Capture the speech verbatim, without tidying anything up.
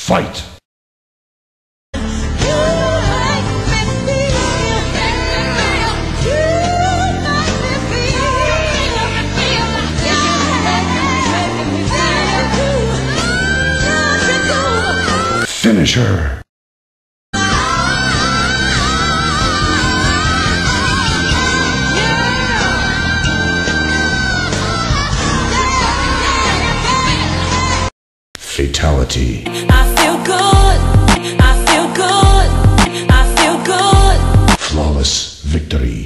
Fight! Finish her! Fatality. I feel good, I feel good, I feel good. Flawless victory.